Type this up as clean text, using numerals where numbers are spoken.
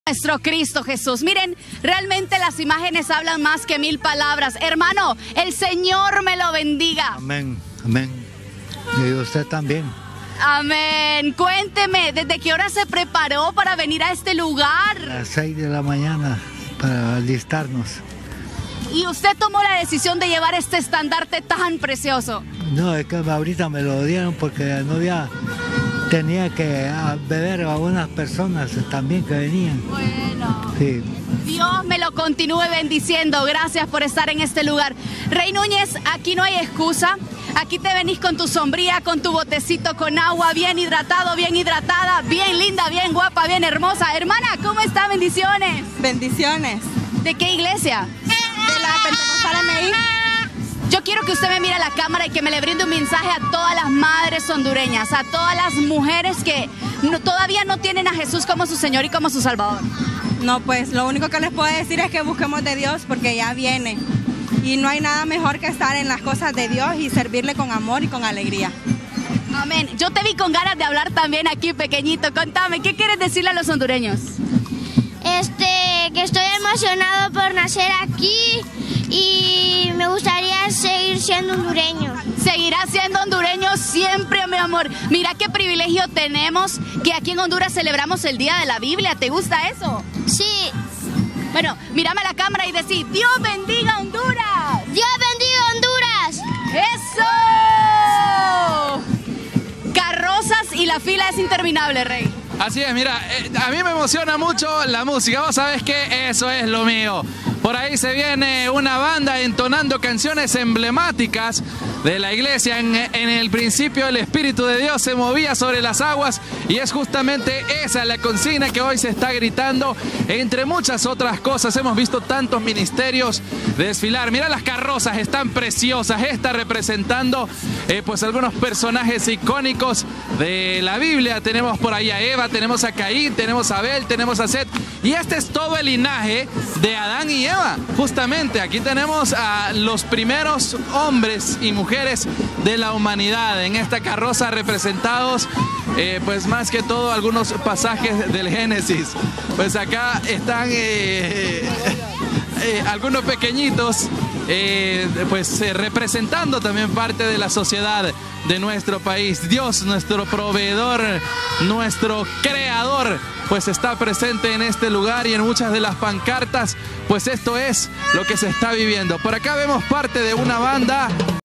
Nuestro Cristo Jesús. Miren, realmente las imágenes hablan más que 1000 palabras. Hermano, el Señor me lo bendiga. Amén, amén. Y usted también. Amén. Cuénteme, ¿desde qué hora se preparó para venir a este lugar? A las 6 de la mañana para alistarnos. Y usted tomó la decisión de llevar este estandarte tan precioso. No, es que ahorita me lo dieron porque la novia tenía que beber a unas personas también que venían. Bueno. Sí. Dios me lo continúe bendiciendo. Gracias por estar en este lugar. Rey Núñez, aquí no hay excusa. Aquí te venís con tu sombría, con tu botecito con agua, bien hidratado, bien hidratada, bien linda, bien guapa, bien hermosa. Hermana, ¿cómo está? Bendiciones. Bendiciones. ¿De qué iglesia? De la Pentecostal MI. Yo quiero que usted me mire a la cámara y que me le brinde un mensaje a todas las madres hondureñas, a todas las mujeres que todavía no tienen a Jesús como su Señor y como su Salvador. No, pues lo único que les puedo decir es que busquemos de Dios porque ya viene. Y no hay nada mejor que estar en las cosas de Dios y servirle con amor y con alegría. Amén. Yo te vi con ganas de hablar también aquí, pequeñito. Contame, ¿qué quieres decirle a los hondureños? Que estoy emocionado por nacer aquí y me gustaría seguir siendo hondureño. Seguirás siendo hondureño siempre, mi amor. Mira qué privilegio tenemos que aquí en Honduras celebramos el Día de la Biblia. ¿Te gusta eso? Sí. Bueno, mírame a la cámara y decí, Dios bendiga Honduras. Dios bendiga Honduras. ¡Eso! Carrozas y la fila es interminable, Rey. Así es, mira, a mí me emociona mucho la música, vos sabés que eso es lo mío. Por ahí se viene una banda entonando canciones emblemáticas de la iglesia. En el principio el Espíritu de Dios se movía sobre las aguas y es justamente esa la consigna que hoy se está gritando. Entre muchas otras cosas, hemos visto tantos ministerios desfilar. Mira, las carrozas están preciosas, esta representando pues algunos personajes icónicos de la Biblia. Tenemos por ahí a Eva, tenemos a Caín, tenemos a Abel, tenemos a Set. Y este es todo el linaje de Adán y Eva. Justamente aquí tenemos a los primeros hombres y mujeres de la humanidad en esta carroza, representados pues más que todo algunos pasajes del Génesis. Pues acá están algunos pequeñitos pues representando también parte de la sociedad de nuestro país. Dios, nuestro proveedor, nuestro creador, pues está presente en este lugar y en muchas de las pancartas, pues esto es lo que se está viviendo. Por acá vemos parte de una banda